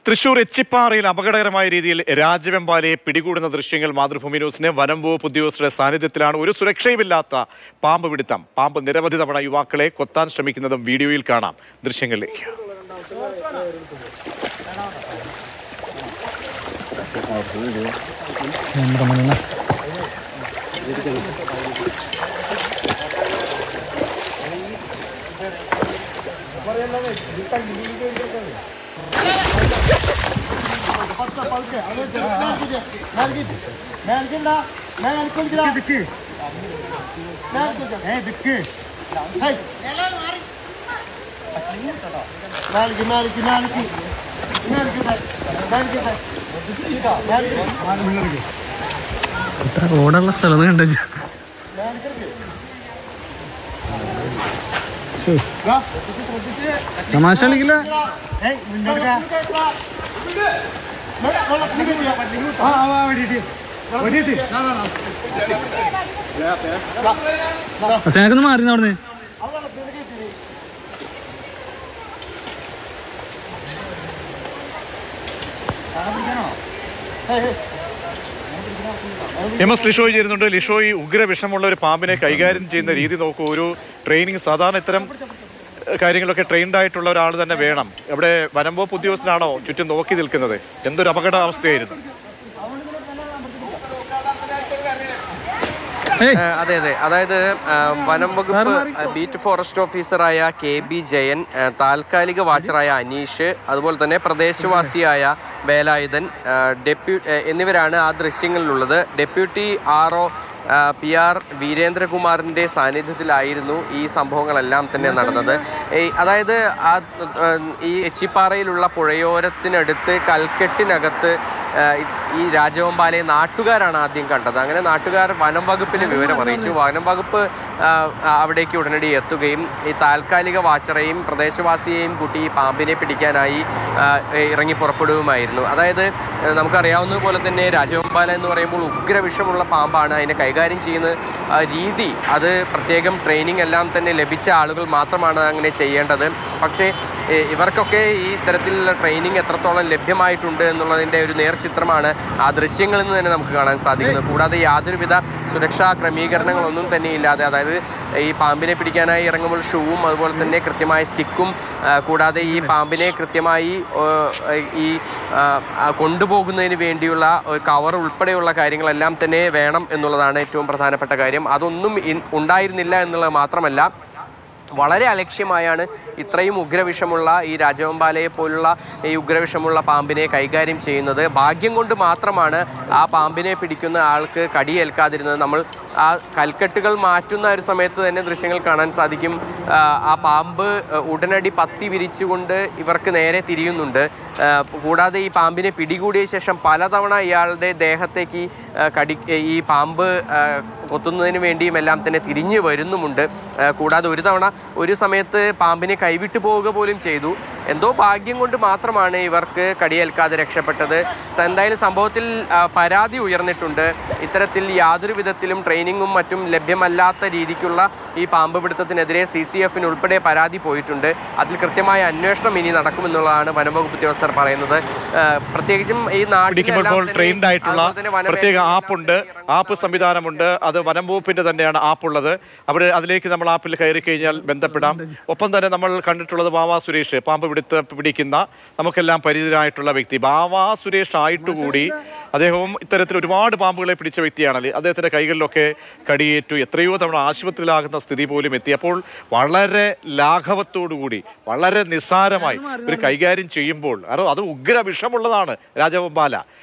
തൃശൂർ എച്ചിപ്പാറയിൽ അപകടകരമായ രീതിയിൽ രാജവെമ്പാലയെ പിടികൂടുന്ന ദൃശ്യങ്ങൾ മാതൃഭൂമി ന്യൂസിന് വനം വകുപ്പ് ഉദ്യോഗസ്ഥരുടെ സാന്നിധ്യത്തിലാണ്. ഒരു സുരക്ഷയുമില്ലാത്ത പാമ്പ് പിടുത്തം. പാമ്പ് നിരവധി തവണ യുവാക്കളെ കൊത്താൻ ശ്രമിക്കുന്നതും വീഡിയോയിൽ കാണാം. ദൃശ്യങ്ങളിലേക്ക്. റോഡുള്ള സ്ഥലം കണ്ടു. തമാശ കളിക്കില്ല. അച്ഛനൊന്ന് മാറി അവിടുന്ന്. MS ലിഷോയ് ചേരുന്നുണ്ട്. ലിഷോയ്, ഉഗ്രവിഷമുള്ള ഒരു പാമ്പിനെ കൈകാര്യം ചെയ്യുന്ന രീതി നോക്കൂ. ഒരു ട്രെയിനിങ്, സാധാരണ ഇത്തരം കാര്യങ്ങളൊക്കെ ട്രെയിൻഡ് ആയിട്ടുള്ള ഒരാൾ തന്നെ വേണം. ഇവിടെ വനം വകുപ്പ് ഉദ്യോഗസ്ഥനാണോ ചുറ്റും നോക്കി നിൽക്കുന്നത്? എന്തൊരു അപകടാവസ്ഥയായിരുന്നു. അതെ, അതായത് വനം വകുപ്പ് ബീറ്റ് ഫോറസ്റ്റ് ഓഫീസറായ KB ജയൻ, താൽക്കാലിക വാച്ചറായ അനീഷ്, അതുപോലെ തന്നെ പ്രദേശവാസിയായ വേലായുധൻ, എന്നിവരാണ് ആ ദൃശ്യങ്ങളിലുള്ളത്. ഡെപ്യൂട്ടി RO PR വീരേന്ദ്രകുമാറിൻ്റെ സാന്നിധ്യത്തിലായിരുന്നു ഈ സംഭവങ്ങളെല്ലാം തന്നെ നടന്നത്. അതായത് ഈ എച്ചിപ്പാറയിലുള്ള പുഴയോരത്തിനടുത്ത് കൽക്കെട്ടിനകത്ത് ഈ രാജവെമ്പാലയെ നാട്ടുകാരാണ് ആദ്യം കണ്ടത്. അങ്ങനെ നാട്ടുകാർ വനം വകുപ്പിന് വിവരം അറിയിച്ചു. വനം വകുപ്പ് അവിടേക്ക് ഉടനടി എത്തുകയും ഈ താൽക്കാലിക വാച്ചറേയും പ്രദേശവാസിയെയും കൂട്ടി ഈ പാമ്പിനെ പിടിക്കാനായി ഇറങ്ങി പുറപ്പെടുകയുമായിരുന്നു. അതായത് നമുക്കറിയാവുന്നതുപോലെ തന്നെ രാജവെമ്പാല എന്ന് പറയുമ്പോൾ ഉഗ്രവിഷമുള്ള പാമ്പാണ്. അതിനെ കൈകാര്യം ചെയ്യുന്ന രീതി, അത് പ്രത്യേകം ട്രെയിനിങ് എല്ലാം തന്നെ ലഭിച്ച ആളുകൾ മാത്രമാണ് അങ്ങനെ ചെയ്യേണ്ടത്. പക്ഷേ ഇവർക്കൊക്കെ ഈ ഇത്തരത്തിലുള്ള ട്രെയിനിങ് എത്രത്തോളം ലഭ്യമായിട്ടുണ്ട് എന്നുള്ളതിൻ്റെ ഒരു നേർചിത്രമാണ് ആ ദൃശ്യങ്ങളിൽ നിന്ന് തന്നെ നമുക്ക് കാണാൻ സാധിക്കുന്നത്. കൂടാതെ യാതൊരുവിധ സുരക്ഷാ ക്രമീകരണങ്ങളൊന്നും തന്നെ ഇല്ലാതെ, അതായത് ഈ പാമ്പിനെ പിടിക്കാനായി ഇറങ്ങുമ്പോൾ ഷൂവും അതുപോലെ തന്നെ കൃത്യമായ സ്റ്റിക്കും, കൂടാതെ ഈ പാമ്പിനെ കൃത്യമായി ഈ കൊണ്ടുപോകുന്നതിന് വേണ്ടിയുള്ള ഒരു കവർ ഉൾപ്പെടെയുള്ള കാര്യങ്ങളെല്ലാം തന്നെ വേണം എന്നുള്ളതാണ് ഏറ്റവും പ്രധാനപ്പെട്ട കാര്യം. അതൊന്നും ഉണ്ടായിരുന്നില്ല എന്നുള്ളത് മാത്രമല്ല, വളരെ അലക്ഷ്യമായാണ് ഇത്രയും ഉഗ്രവിഷമുള്ള ഈ രാജവെമ്പാലയെ പോലുള്ള ഈ ഉഗ്രവിഷമുള്ള പാമ്പിനെ കൈകാര്യം ചെയ്യുന്നത്. ഭാഗ്യം കൊണ്ട് മാത്രമാണ് ആ പാമ്പിനെ പിടിക്കുന്ന ആൾക്ക് കടിയേൽക്കാതിരുന്നത്. നമ്മൾ ആ കൽക്കെട്ടുകൾ മാറ്റുന്ന ഒരു സമയത്ത് തന്നെ ദൃശ്യങ്ങൾ കാണാൻ സാധിക്കും. ആ പാമ്പ് ഉടനടി പത്തി വിരിച്ചുകൊണ്ട് ഇവർക്ക് നേരെ തിരിയുന്നുണ്ട്. കൂടാതെ ഈ പാമ്പിനെ പിടികൂടിയ ശേഷം പലതവണ ഇയാളുടെ ദേഹത്തേക്ക് ഈ പാമ്പ് കൊത്തുന്നതിന് വേണ്ടിയും എല്ലാം തന്നെ തിരിഞ്ഞു വരുന്നുമുണ്ട്. കൂടാതെ ഒരു സമയത്ത് പാമ്പിനെ കൈവിട്ടു പോവുക പോലും ചെയ്തു. എന്തോ ഭാഗ്യം കൊണ്ട് മാത്രമാണ് ഇവർക്ക് കടിയേൽക്കാതെ രക്ഷപ്പെട്ടത്. എന്തായാലും സംഭവത്തിൽ പരാതി ഉയർന്നിട്ടുണ്ട്. ഇത്തരത്തിൽ യാതൊരു വിധത്തിലും ട്രെയിനിങ്ങും മറ്റും ലഭ്യമല്ലാത്ത രീതിക്കുള്ള ഈ പാമ്പ് പിടുത്തത്തിനെതിരെ CCF ഉൾപ്പെടെ പരാതി പോയിട്ടുണ്ട്. അതിൽ കൃത്യമായ അന്വേഷണം ഇനി നടക്കുമെന്നുള്ളതാണ് വനംവകുപ്പ് ഉദ്യോഗസ്ഥർ പറയുന്നത്. പ്രത്യേകിച്ചും ഈ ട്രെയിൻഡ് ആയിട്ടുള്ള പ്രത്യേക ആപ്പ് സംവിധാനമുണ്ട്. അത് വനം വകുപ്പിന്റെ തന്നെയാണ് ആപ്പുള്ളത്. അതിലേക്ക് നമ്മൾ ആപ്പിൽ കയറി കഴിഞ്ഞാൽ ബന്ധപ്പെടാം. ഒപ്പം തന്നെ നമ്മൾ കണ്ടിട്ടുള്ളത് ബാവാ സുരേഷ്, പാമ്പ് പിടിക്കുന്ന നമുക്കെല്ലാം പരിചിതനായിട്ടുള്ള വ്യക്തി. ബാവാ സുരേഷ് ആയിട്ടുകൂടി അദ്ദേഹവും ഇത്തരത്തിൽ ഒരുപാട് പാമ്പുകളെ പിടിച്ച വ്യക്തിയാണല്ലേ. അദ്ദേഹത്തിന്റെ കൈകളിലൊക്കെ കടിയേറ്റു, എത്രയോ തവണ ആശുപത്രിയിലാകുന്ന സ്ഥിതി പോലും എത്തി. അപ്പോൾ വളരെ ലാഘവത്തോടുകൂടി, വളരെ നിസ്സാരമായി ഒരു കൈകാര്യം ചെയ്യുമ്പോൾ, അത് ഉഗ്ര വിഷമുള്ളതാണ് രാജവെമ്പാല.